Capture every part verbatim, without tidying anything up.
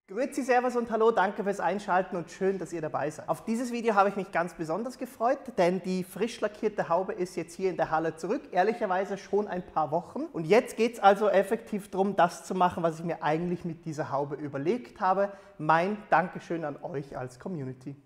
Grüezi, Servus und Hallo, danke fürs Einschalten und schön, dass ihr dabei seid. Auf dieses Video habe ich mich ganz besonders gefreut, denn die frisch lackierte Haube ist jetzt hier in der Halle zurück, ehrlicherweise schon ein paar Wochen. Und jetzt geht es also effektiv darum, das zu machen, was ich mir eigentlich mit dieser Haube überlegt habe. Mein Dankeschön an euch als Community.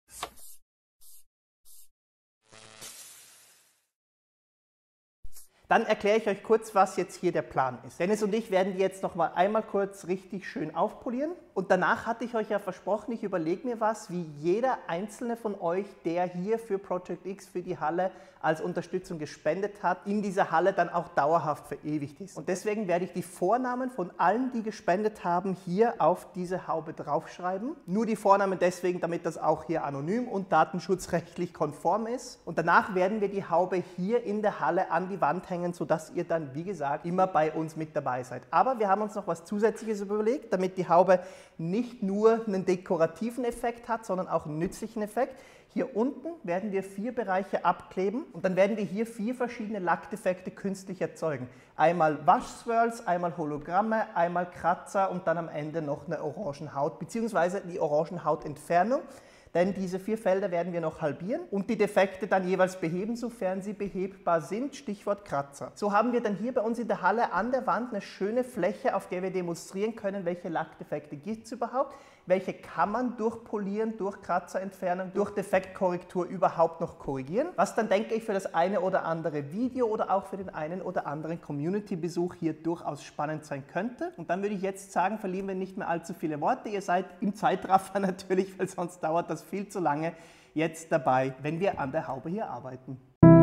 Dann erkläre ich euch kurz, was jetzt hier der Plan ist. Dennis und ich werden die jetzt noch mal einmal kurz richtig schön aufpolieren. Und danach hatte ich euch ja versprochen, ich überlege mir was, wie jeder einzelne von euch, der hier für Project X, für die Halle als Unterstützung gespendet hat, in dieser Halle dann auch dauerhaft verewigt ist. Und deswegen werde ich die Vornamen von allen, die gespendet haben, hier auf diese Haube draufschreiben. Nur die Vornamen deswegen, damit das auch hier anonym und datenschutzrechtlich konform ist. Und danach werden wir die Haube hier in der Halle an die Wand hängen, sodass ihr dann, wie gesagt, immer bei uns mit dabei seid. Aber wir haben uns noch was Zusätzliches überlegt, damit die Haube nicht nur einen dekorativen Effekt hat, sondern auch einen nützlichen Effekt. Hier unten werden wir vier Bereiche abkleben und dann werden wir hier vier verschiedene Lackdefekte künstlich erzeugen. Einmal Waschswirls, einmal Hologramme, einmal Kratzer und dann am Ende noch eine Orangenhaut bzw. die Orangenhautentfernung. Denn diese vier Felder werden wir noch halbieren und die Defekte dann jeweils beheben, sofern sie behebbar sind, Stichwort Kratzer. So haben wir dann hier bei uns in der Halle an der Wand eine schöne Fläche, auf der wir demonstrieren können, welche Lackdefekte gibt es überhaupt, welche kann man durch Polieren, durch Kratzerentfernung, durch Defektkorrektur überhaupt noch korrigieren, was dann, denke ich, für das eine oder andere Video oder auch für den einen oder anderen Community-Besuch hier durchaus spannend sein könnte. Und dann würde ich jetzt sagen, verlieren wir nicht mehr allzu viele Worte. Ihr seid im Zeitraffer natürlich, weil sonst dauert das viel zu lange, jetzt dabei, wenn wir an der Haube hier arbeiten.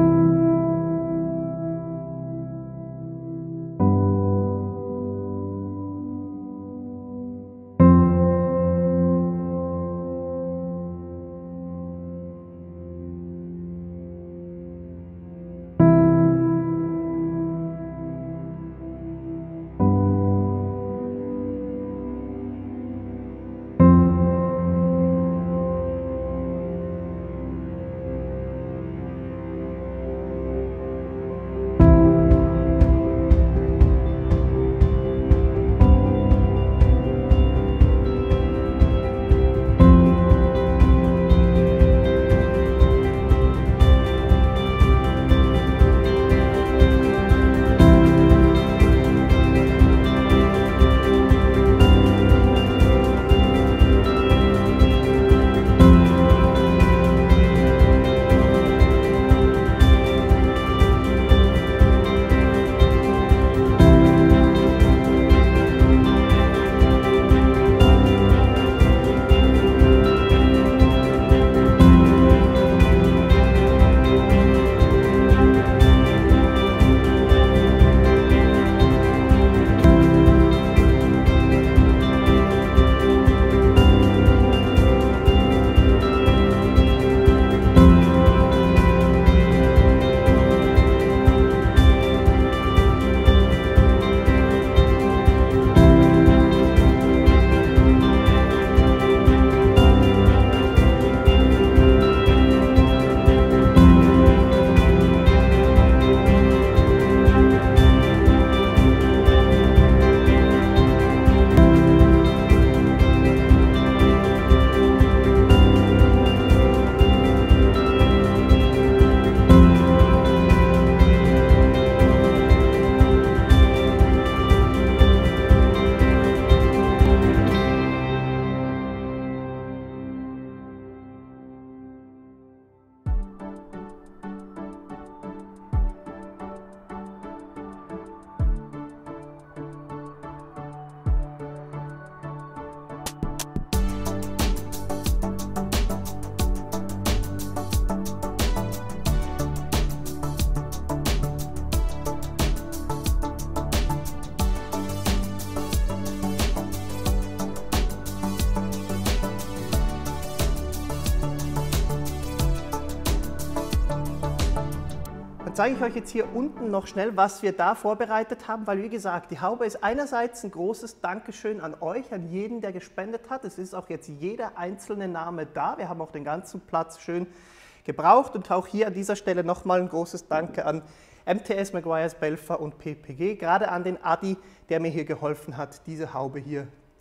Dann zeige ich euch jetzt hier unten noch schnell, was wir da vorbereitet haben, weil wie gesagt, die Haube ist einerseits ein großes Dankeschön an euch, an jeden, der gespendet hat. Es ist auch jetzt jeder einzelne Name da. Wir haben auch den ganzen Platz schön gebraucht und auch hier an dieser Stelle nochmal ein großes Danke an M T S, Maguires, Belfer und P P G, gerade an den Adi, der mir hier geholfen hat, diese Haube hier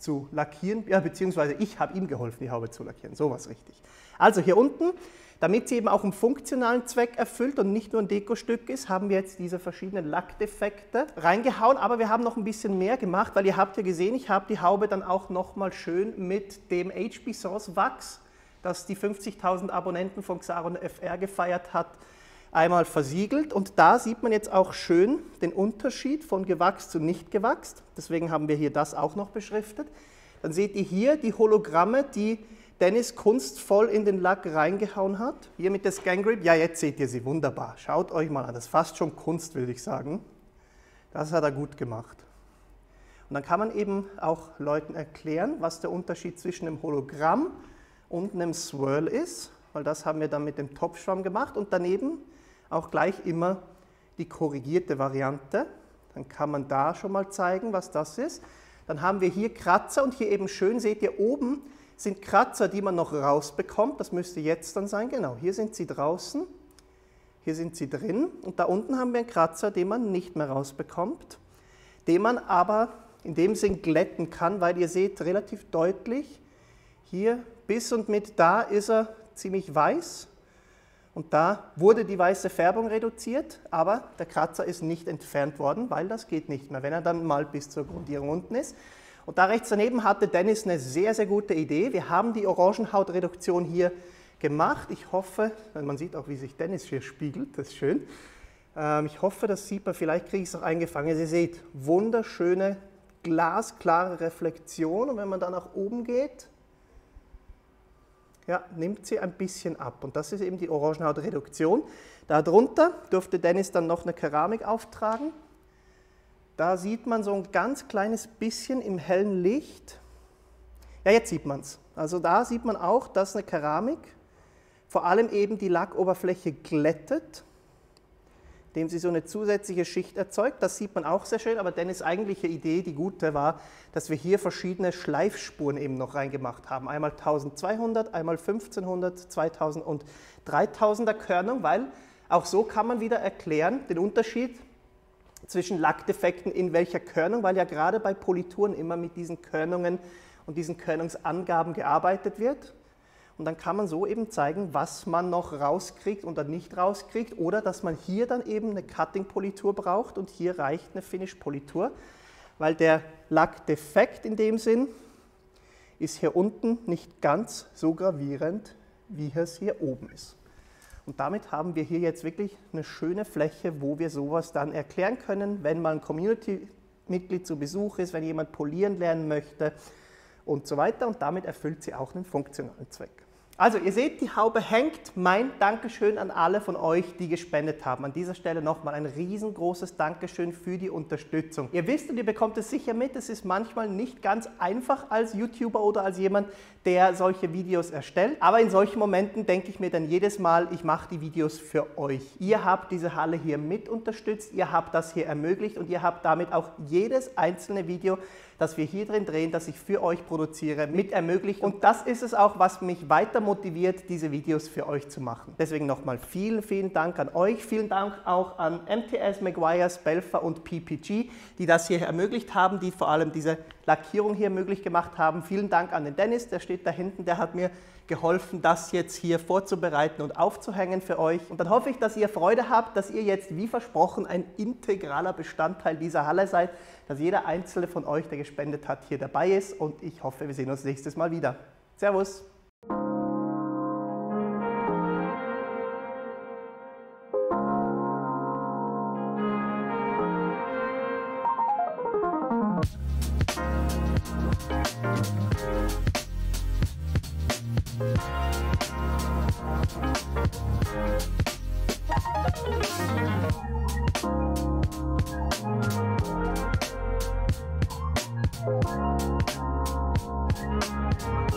zu lackieren, ja, beziehungsweise ich habe ihm geholfen, die Haube zu lackieren, sowas richtig. Also hier unten, damit sie eben auch einen funktionalen Zweck erfüllt und nicht nur ein Dekostück ist, haben wir jetzt diese verschiedenen Lackdefekte reingehauen, aber wir haben noch ein bisschen mehr gemacht, weil ihr habt ja gesehen, ich habe die Haube dann auch nochmal schön mit dem H B Source Wachs, das die fünfzigtausend Abonnenten von Xaron F R gefeiert hat, einmal versiegelt. Und da sieht man jetzt auch schön den Unterschied von gewachst zu nicht gewachst. Deswegen haben wir hier das auch noch beschriftet. Dann seht ihr hier die Hologramme, die Dennis kunstvoll in den Lack reingehauen hat. Hier mit der Scan Grip, ja, jetzt seht ihr sie, wunderbar. Schaut euch mal an, das ist fast schon Kunst, will ich sagen. Das hat er gut gemacht. Und dann kann man eben auch Leuten erklären, was der Unterschied zwischen einem Hologramm und einem Swirl ist, weil das haben wir dann mit dem Topfschwamm gemacht und daneben auch gleich immer die korrigierte Variante. Dann kann man da schon mal zeigen, was das ist. Dann haben wir hier Kratzer und hier eben schön, seht ihr oben, sind Kratzer, die man noch rausbekommt. Das müsste jetzt dann sein, genau. Hier sind sie draußen, hier sind sie drin und da unten haben wir einen Kratzer, den man nicht mehr rausbekommt, den man aber in dem Sinn glätten kann, weil ihr seht relativ deutlich, hier bis und mit da ist er ziemlich weiß und da wurde die weiße Färbung reduziert, aber der Kratzer ist nicht entfernt worden, weil das geht nicht mehr, wenn er dann mal bis zur Grundierung unten ist. Und da rechts daneben hatte Dennis eine sehr, sehr gute Idee. Wir haben die Orangenhautreduktion hier gemacht. Ich hoffe, man sieht auch, wie sich Dennis hier spiegelt, das ist schön. Ähm, ich hoffe, das sieht man, vielleicht kriege ich es auch eingefangen. Ihr seht, wunderschöne, glasklare Reflexion und wenn man dann nach oben geht, ja, nimmt sie ein bisschen ab und das ist eben die Orangenhautreduktion. Darunter durfte Dennis dann noch eine Keramik auftragen. Da sieht man so ein ganz kleines bisschen im hellen Licht. Ja, jetzt sieht man es. Also da sieht man auch, dass eine Keramik vor allem eben die Lackoberfläche glättet, indem sie so eine zusätzliche Schicht erzeugt. Das sieht man auch sehr schön, aber Dennis' eigentliche Idee, die gute, war, dass wir hier verschiedene Schleifspuren eben noch reingemacht haben. Einmal eintausendzweihundert, einmal fünfzehnhundert, zweitausend und dreitausender Körnung, weil auch so kann man wieder erklären, den Unterschied zwischen Lackdefekten in welcher Körnung, weil ja gerade bei Polituren immer mit diesen Körnungen und diesen Körnungsangaben gearbeitet wird. Und dann kann man so eben zeigen, was man noch rauskriegt oder nicht rauskriegt oder dass man hier dann eben eine Cutting-Politur braucht und hier reicht eine Finish-Politur, weil der Lackdefekt in dem Sinn ist hier unten nicht ganz so gravierend, wie es hier oben ist. Und damit haben wir hier jetzt wirklich eine schöne Fläche, wo wir sowas dann erklären können, wenn mal ein Community-Mitglied zu Besuch ist, wenn jemand polieren lernen möchte und so weiter. Und damit erfüllt sie auch einen funktionalen Zweck. Also ihr seht, die Haube hängt. Mein Dankeschön an alle von euch, die gespendet haben. An dieser Stelle nochmal ein riesengroßes Dankeschön für die Unterstützung. Ihr wisst und ihr bekommt es sicher mit, es ist manchmal nicht ganz einfach als YouTuber oder als jemand, der solche Videos erstellt. Aber in solchen Momenten denke ich mir dann jedes Mal, ich mache die Videos für euch. Ihr habt diese Halle hier mit unterstützt, ihr habt das hier ermöglicht und ihr habt damit auch jedes einzelne Video, das wir hier drin drehen, das ich für euch produziere, mit ermöglicht. Und das ist es auch, was mich weiter motiviert, diese Videos für euch zu machen. Deswegen nochmal vielen, vielen Dank an euch. Vielen Dank auch an M T S, Meguiar, Spelfer und P P G, die das hier ermöglicht haben, die vor allem diese Lackierung hier möglich gemacht haben. Vielen Dank an den Dennis, der steht da hinten, der hat mir geholfen, das jetzt hier vorzubereiten und aufzuhängen für euch. Und dann hoffe ich, dass ihr Freude habt, dass ihr jetzt wie versprochen ein integraler Bestandteil dieser Halle seid, dass jeder einzelne von euch, der gespendet hat, hier dabei ist und ich hoffe, wir sehen uns nächstes Mal wieder. Servus! Thank you.